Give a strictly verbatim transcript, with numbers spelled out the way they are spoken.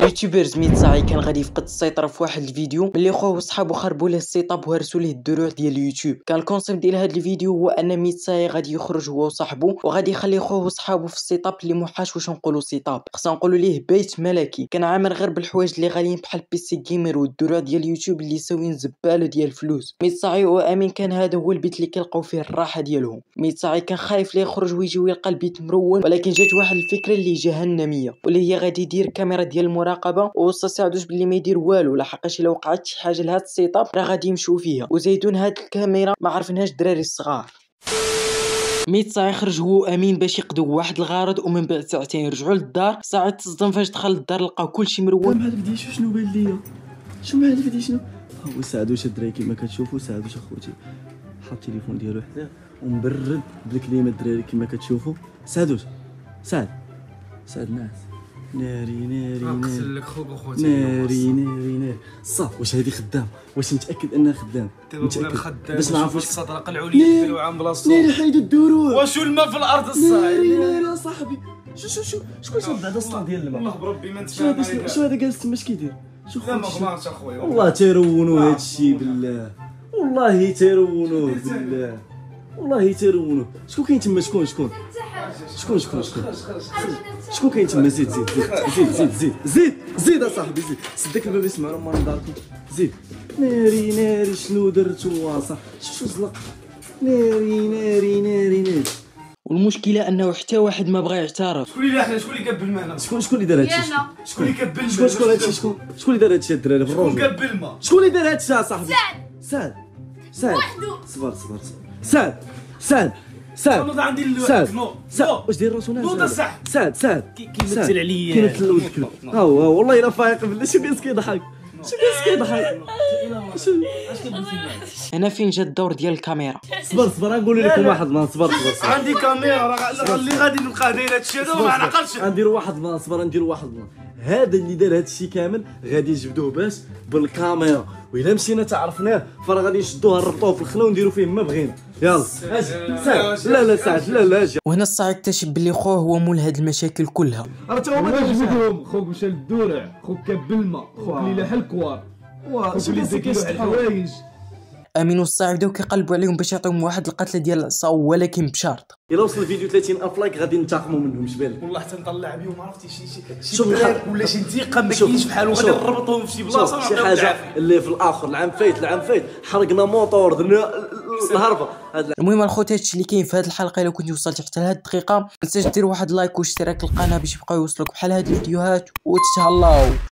يوتيوبرز ميت ساعي كان غادي يفقد السيطره في واحد الفيديو ملي خوه وصحابو خربوا له السيت اب وهرسوا ليه الدروع ديال اليوتيوب. كان الكونسيبت ديال هذا الفيديو هو ان ميت ساعي غادي يخرج هو وصاحبو وغادي يخلي خوه وصحابو في السيت اب اللي موحاش واش نقولوا سيت اب، خصنا نقولوا ليه بيت ملكي. كان عامر غير بالحوايج اللي غاليين بحال بيسي جيمر والدروع ديال اليوتيوب اللي ساويين زباله ديال الفلوس. ميت ساعي وامين كان هذا هو البيت اللي كيلقاو فيه الراحه ديالهم. ميت ساعي كان خايف ليه يخرج ويجي ويلقى البيت مرون، ولكن جات واحد الفكره اللي جهنميه واللي هي غادي يدير كاميرا ديال المراقبه ووصى ساعدوش باللي ما يدير والو، لحقاش الا وقعت شي حاجه لهاد السيت اب راه غادي يمشيو فيها. وزيدون هاد الكاميرا ما عرفناش الدراري الصغار. ميت ساعي خرج هو امين باش يقضوا واحد الغرض ومن بعد ساعتين رجعوا للدار. ساعه تصدم فاش دخل للدار لقاو كلشي مرون. مع الفيديو شنو بان ليا شنو مع الفيديو شنو هو سعدوش الدراري كما كتشوفوا. سعدوش اخوتي حط التليفون ديالو حداه ومبرد بالكليمه الدراري كما كتشوفوا. سعدوش سعد سعد ناس ناري ناري نغسل لك خوك اخوتي ناري ناري ناري صافي. واش هادي خدام؟ واش متاكد انها خدام؟ متاكد باش نعرفوا الصدرقه العليا ديالو عام بلاصتو. ناري حيدوا الدروع. واش الماء في الارض الصاعد؟ ناري ناري اصاحبي شو شو شو شكون شاد بعدا الصلاه ديال الماء؟ والله بربي ما شو نتفاهم هذا شو هذا جالس تما اش كيدير؟ شو لا ما خويا غمارش اخويا والله تيرونوا هاد الشيء بالله والله تيرونوا بالله والله تيرونوا. شكون كاين تما؟ شكون شكون شكون شكون شكون شكون كاين تما؟ زيد زيد زيد زيد زيد زيد زيد اصاحبي زيد سدك الباب يسمعوا ما نضاركم. زيد ناري ناري شنو درتو اصاحبي؟ شو شو زلق ناري ناري ناري ناري. والمشكله انه حتى واحد ما بغى يعترف. شكون اللي داخل؟ شكون اللي كب الماء هنا؟ شكون شكون اللي دار هادشي؟ شكون اللي كب الماء؟ شكون شكون هادشي؟ شكون شكون اللي دار هادشي الدراري بالروج؟ شكون كب الماء؟ شكون اللي دار هادشي اصاحبي؟ سعد سعد سعد وحدو. صبر صبر صبر سعد سعد سعد نوض عندي ال- سعد نو سعد نو. واش داير راسو ناعس؟ نوض سعد. سعد سعد كيمثل عليا. كيمثل ولد الكلب. ها هو ها هو والله الا فايق بالله. شو جالس كيضحك شو جالس كيضحك شو- هنا فين جا الدور ديال الكاميرا. صبر صبر غنقول لكم واحد البلان. صبر صبر صبر عندي كاميرا راه اللي غادي نلقاه داير هادشي هذا ما نعقلش. غنديروا واحد البلان. صبر نديروا واحد البلان. هذا اللي دار هادشي كامل غادي يجبدوه باش بالكاميرا، وإلا مشينا تعرفناه فراه غادي نشدوه نربطوه في الخلا ونديروا فيه ما بغينا. يلا سعد لا لا سعد لا لا اجي. وهنا الصاع اكتشف بلي خوه هو مول هاد المشاكل كلها. راه تا هما جبدهم خوك مشى للدورع، خوك كب الماء، خوك اللي لاح الكوار، خوك اللي داك الحوايج. امين والصاع بداو كيقلبوا عليهم باش يعطيهم واحد القتله ديال العصا ولكن بشرط. الا وصل الفيديو ثلاثين الف لايك غادي ننتقموا منهم. شبالك والله حتى نطلع بهم عرفتي شي شي شوف شي الحق. براك ولا شي نتيقه ما شوف. كاينش بحالو غادي شوف. نربطهم في شي بلاصه شوف شي ونعطيهم حاجه العافية. اللي في الاخر العام فايت العام فايت حرقنا موطور درنا الهربه. هاد المهم الخوت هادشي اللي كاين في هاد الحلقه. الا كنتي وصلتي حتى لهاد الدقيقه ما تنساش دير واحد لايك واشتراك القناه باش يبقاو يوصلوك بحال هاد الفيديوهات وتهلاو.